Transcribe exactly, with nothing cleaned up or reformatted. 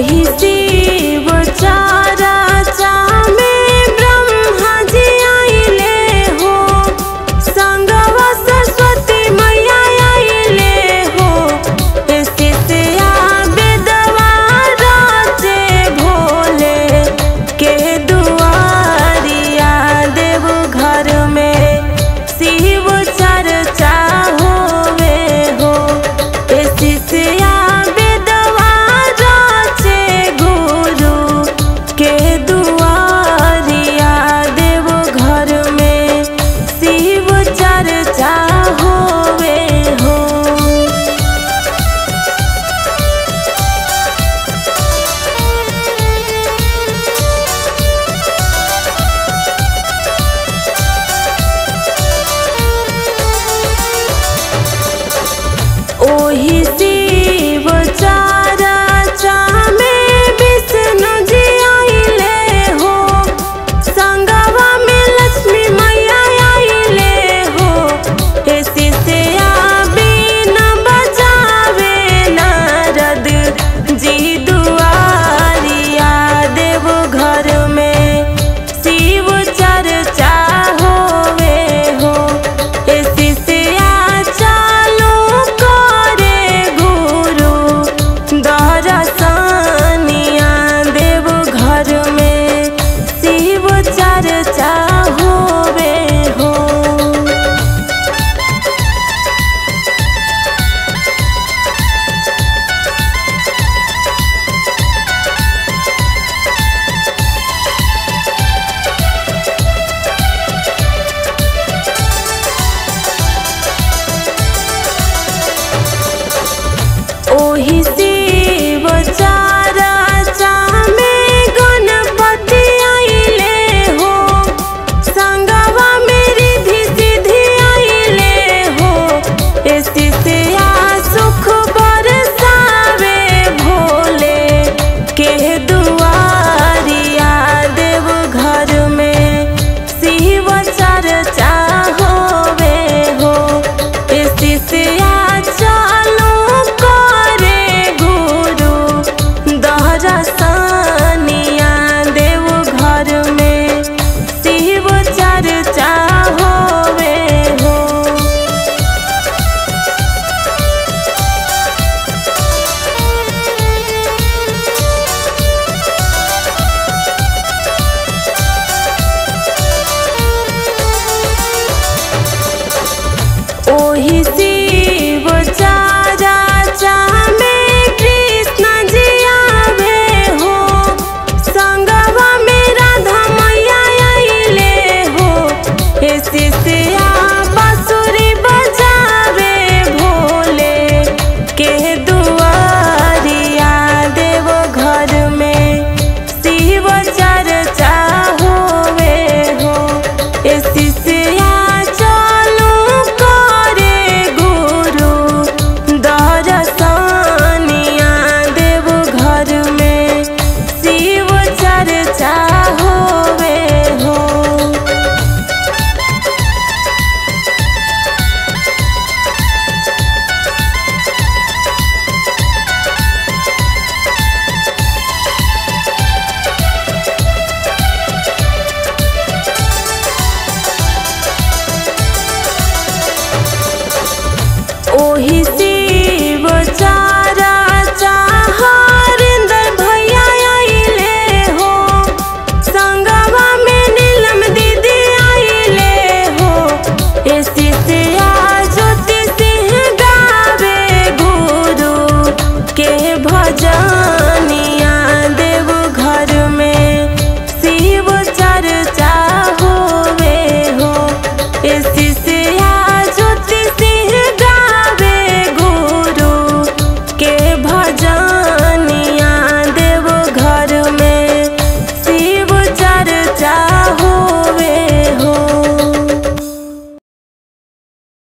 ओही शिव चारा चा में ब्रह्मा जी आइले हो, संगवा सरस्वती मैया आइले हो। ऐसे से आबेदवा राजे भोले के दुआरिया देव घर में शिव चर्चा होवे हो। ऐसे से आबेदवा राजे गुरु के दुआरिया देव घर में शिव चर्चा होवे हो। ओही शिव चारा चा में विष्णु जी आइले हो, संगवा में लक्ष्मी मैया आइले हो। ऐसे से बीना बजावे नारद जी दुआरिया देव घर में शिव चर्चा होवे हो। ऐसे से चालो करे गुरु दर्शनिया देव घर में शिव चर्चा होवे हो। ओही शिव चारा चा में गणपति आइले हो, संगवा में रिद्धि सिद्धि आइले हो। ऐसे से सुख बरसावे भोले के दुआरिया देव घर में शिव चर्चा होवे हो। ऐसे से चालो करे गुरु दर्शनिया देव घर में शिव चर्चा होवे हो। ओही शिव चारा चा में कृष्ण जी आवे हो, संगवा में राधा मैया आइले हो। ऐसे से बांसुरी बजावे भोले के दुआरिया देव घर में शिव चर्चा होवे हो। ऐसे से चालो करे गुरु दर्शनिया देव घर में शिव चर्चा होवे हो। ओही शिव चारा चा हरिंदर भैया आइले हो, संगवा में नीलम दीदी आइले हो। ऐसे से ज्योति सिंह गावे गुरु के भजन